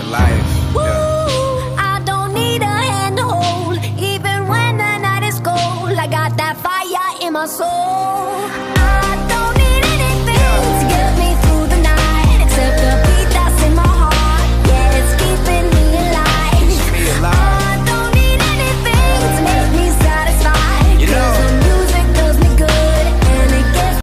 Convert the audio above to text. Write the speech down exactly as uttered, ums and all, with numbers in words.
life. Woo, Yeah. I don't need a hand to hold, even when the night is cold. I got that fire in my soul.